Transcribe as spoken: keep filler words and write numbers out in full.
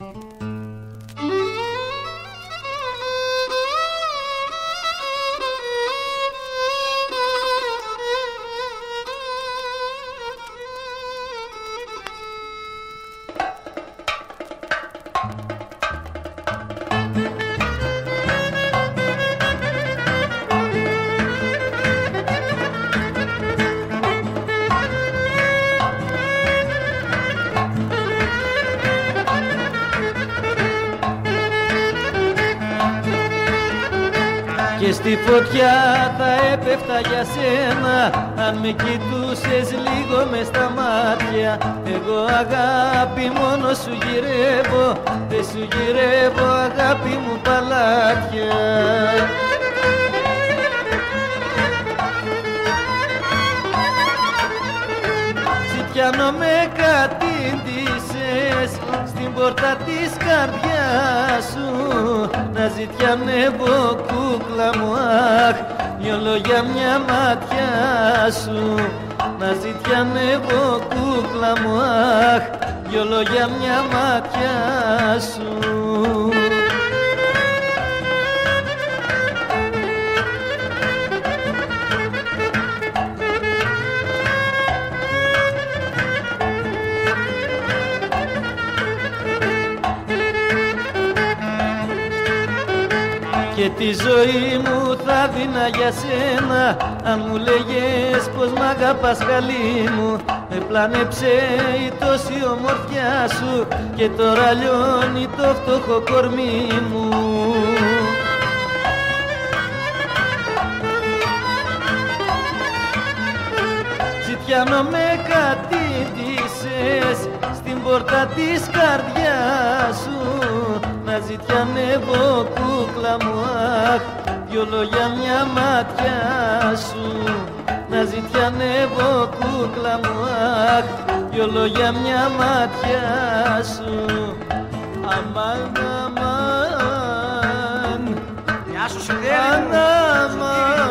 Και στη φωτιά θα έπεφτα για σένα αν με κοιτούσες λίγο μες στα μάτια. Εγώ αγάπη μόνο σου γυρεύω, δεν σου γυρεύω αγάπη μου παλάτια. Ζητιάνω με κατήντησες στην πόρτα της καρδιάς σου, να ζητιανεύω κούκλα μου, αχ, δυο λόγια μια ματιά σου. Να ζητιανεύω κούκλα μου, αχ, δυο λόγια μια ματιά σου. Και τη ζωή μου θα δίνα για σένα αν μου λέγες πως μ' αγαπάς καλή μου. Με πλάνεψε η τόση ομορφιά σου και τώρα λιώνει το φτωχό κορμί μου. Ζητιάνω με κατήντησες στην πόρτα της καρδιάς σου, να ζητιανεύω κούκλα μου, αχ, δυο λόγια μια ματιά σου. Να ζητιανεύω κούκλα μου, αχ, δυο λόγια μια ματιά σου. Αμάν, αμάν, Γεια σου, αμάν, αμάν.